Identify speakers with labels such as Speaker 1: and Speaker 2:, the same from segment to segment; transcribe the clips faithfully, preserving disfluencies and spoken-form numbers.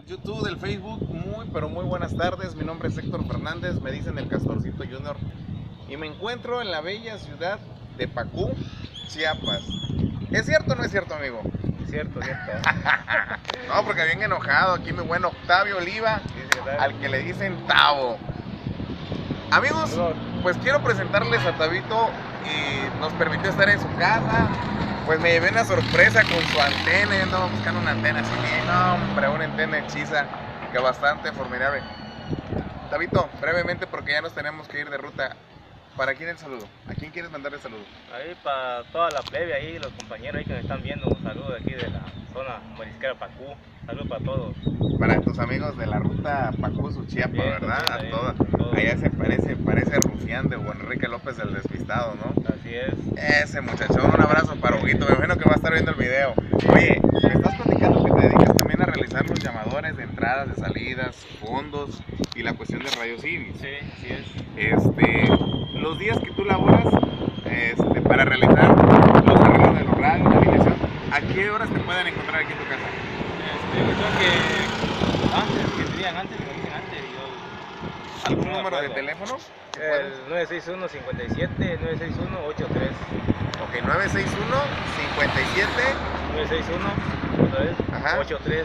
Speaker 1: YouTube, del Facebook, muy pero muy buenas tardes. Mi nombre es Héctor Fernández, me dicen el Castorcito Junior y me encuentro en la bella ciudad de Pacú, Chiapas. ¿Es cierto o no es cierto, amigo?
Speaker 2: Cierto, cierto.
Speaker 1: No, porque bien enojado aquí mi buen Octavio Oliva, al que le dicen Tavo. Amigos, pues quiero presentarles a Tabito y nos permitió estar en su casa. Pues me llevé una sorpresa con su antena. Yo andaba buscando una antena así, no, hombre, una antena hechiza que bastante formidable. Tabito, brevemente porque ya nos tenemos que ir de ruta. ¿Para quién el saludo? ¿A quién quieres mandarle el saludo?
Speaker 2: Ahí para toda la plebe ahí, los compañeros ahí que me están viendo, un saludo de aquí de la zona marisquera Pacú. Saludos para todos.
Speaker 1: Para tus amigos de la ruta Pacú, Chiapas,
Speaker 2: Bien,
Speaker 1: ¿verdad?
Speaker 2: sí,
Speaker 1: A
Speaker 2: ahí,
Speaker 1: todas.
Speaker 2: todo.
Speaker 1: Allá se parece, parece rufián de Juan Enrique López del Despistado, ¿no?
Speaker 2: Así es.
Speaker 1: Ese muchachón, un abrazo para Huguito, me imagino que va a estar viendo el video. Oye, me estás platicando que te dedicas también a realizar los llamadores de entradas, de salidas, fondos y la cuestión de rayos Iris.
Speaker 2: Sí, así es.
Speaker 1: Este, los días que tú laboras este, para realizar los arreglos de los radios, la alineación, ¿a qué horas te pueden encontrar aquí en tu casa?
Speaker 2: Este, yo creo que antes, que dirían antes, que dicen antes, y yo...
Speaker 1: ¿Algún
Speaker 2: no me
Speaker 1: número de
Speaker 2: acuerdo.
Speaker 1: teléfono?
Speaker 2: El nueve seis uno, cincuenta y siete, nueve seis uno, ochenta y tres.
Speaker 1: Ok, nueve seis uno, cincuenta y siete,
Speaker 2: nueve seis uno, otra vez,
Speaker 1: Ajá.
Speaker 2: ochenta y tres.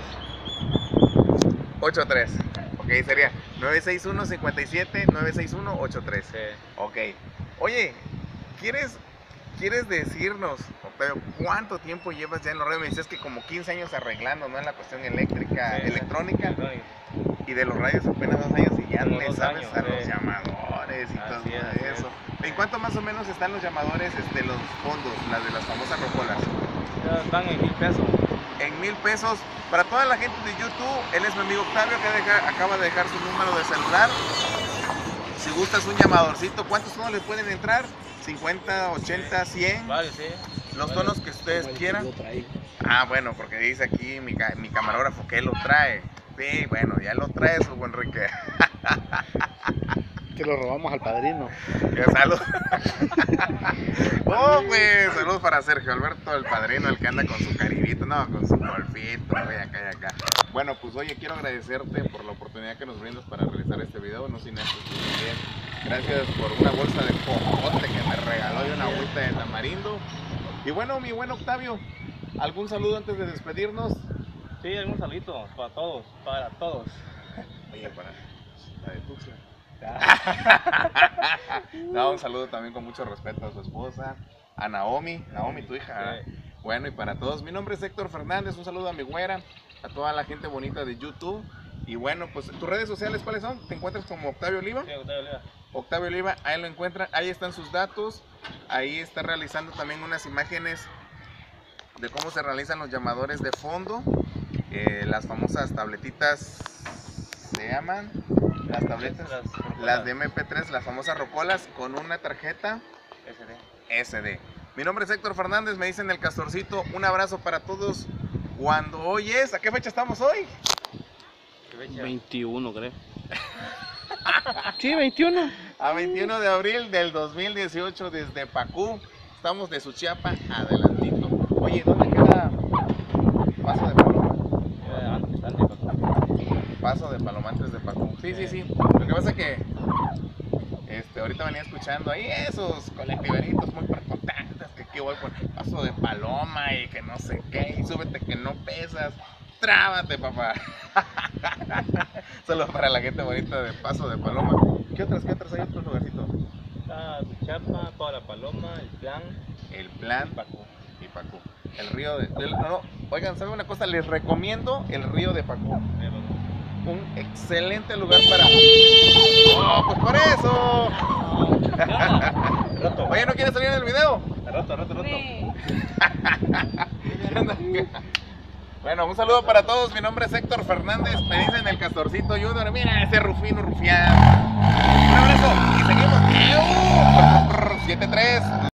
Speaker 1: ochenta y tres. Ok, sería nueve seis uno, cincuenta y siete, nueve seis uno, ochenta y tres.
Speaker 2: Sí.
Speaker 1: Ok. Oye, ¿quieres, ¿quieres decirnos, Octavio, cuánto tiempo llevas ya en los radios? Me decías que como quince años arreglando, ¿no? En la cuestión eléctrica,
Speaker 2: Sí,
Speaker 1: electrónica.
Speaker 2: electrónica.
Speaker 1: Y de los radios apenas dos años y ya
Speaker 2: Como
Speaker 1: le
Speaker 2: dos
Speaker 1: sabes
Speaker 2: años,
Speaker 1: a los
Speaker 2: sí.
Speaker 1: llamadores y
Speaker 2: Así
Speaker 1: todo
Speaker 2: es, así
Speaker 1: eso. ¿En cuánto más o menos están los llamadores, este, los fondos, las de las famosas rocolas?
Speaker 2: Ya están en mil pesos.
Speaker 1: En mil pesos. Para toda la gente de YouTube, él es mi amigo Octavio que deja, acaba de dejar su número de celular. Si gustas un llamadorcito, ¿cuántos tonos le pueden entrar? cincuenta, ochenta, cien.
Speaker 2: Vale, sí.
Speaker 1: Los
Speaker 2: Vale.
Speaker 1: tonos que ustedes quieran. Ah, bueno, porque dice aquí mi, ca- mi camarógrafo que él lo trae. Sí, bueno, ya lo trae su buen Enrique.
Speaker 3: Que lo robamos al padrino.
Speaker 1: Ya, salud. Oh, pues, saludos para Sergio Alberto, el padrino, el que anda con su caribito, no, con su golfito, oye, acá y acá. Bueno, pues, oye, quiero agradecerte por la oportunidad que nos brindas para realizar este video, no sin antes bien. Gracias por una bolsa de popote que me regaló y una agüita de tamarindo. Y bueno, mi buen Octavio, ¿algún saludo antes de despedirnos?
Speaker 2: Sí, algún saludito para todos, para todos.
Speaker 1: Oye, para la de Tuxtla. No, un saludo también con mucho respeto a su esposa, a Naomi, Naomi, tu hija.
Speaker 2: Sí.
Speaker 1: Bueno, y para todos, mi nombre es Héctor Fernández, un saludo a mi güera, a toda la gente bonita de YouTube. Y bueno, pues tus redes sociales, ¿cuáles son? ¿Te encuentras como Octavio Oliva?
Speaker 2: Sí, Octavio Oliva.
Speaker 1: Octavio Oliva, ahí lo encuentran, ahí están sus datos, ahí está realizando también unas imágenes de cómo se realizan los llamadores de fondo, eh, las famosas tabletitas se llaman, las tabletas,
Speaker 2: Las rocolas.
Speaker 1: las de eme pe tres, las famosas rocolas con una tarjeta
Speaker 2: ese de.
Speaker 1: ese de. Mi nombre es Héctor Fernández, me dicen el Castorcito, un abrazo para todos. Cuando hoy es, ¿a qué fecha estamos hoy?
Speaker 2: ¿Qué fecha?
Speaker 3: veintiuno, creo. Sí, veintiuno.
Speaker 1: A veintiuno de abril del dos mil dieciocho desde Pacú, estamos de Suchiapa adelantito. Oye, ¿dónde queda Paso de Paloma?
Speaker 2: Eh, antes, antes, antes.
Speaker 1: Paso de Paloma antes de Pacú. Sí, sí, sí. Lo que pasa es que este, ahorita venía escuchando ahí esos colectiveritos muy preponderantes que aquí voy por Paso de Paloma y que no sé qué, y súbete que no pesas. Trábate, papá. Solo para la gente bonita de Paso de Paloma. ¿Qué otras, qué otras hay otros lugarcitos?
Speaker 2: Está Chapa, toda la Paloma, el plan.
Speaker 1: El Plan
Speaker 2: y Pacú.
Speaker 1: y Pacú. El río de... No, no, oigan, ¿saben una cosa? Les recomiendo el río de Pacú. Un excelente lugar para... ¡Oh, pues por eso!
Speaker 2: Roto.
Speaker 1: Oye, ¿no quieres salir en el video?
Speaker 2: Roto, roto, roto.
Speaker 1: Bueno, un saludo para todos. Mi nombre es Héctor Fernández. Me dicen el Castorcito Junior. Mira ese Rufino Rufián. Un abrazo y seguimos. ¡Eu! siete tres.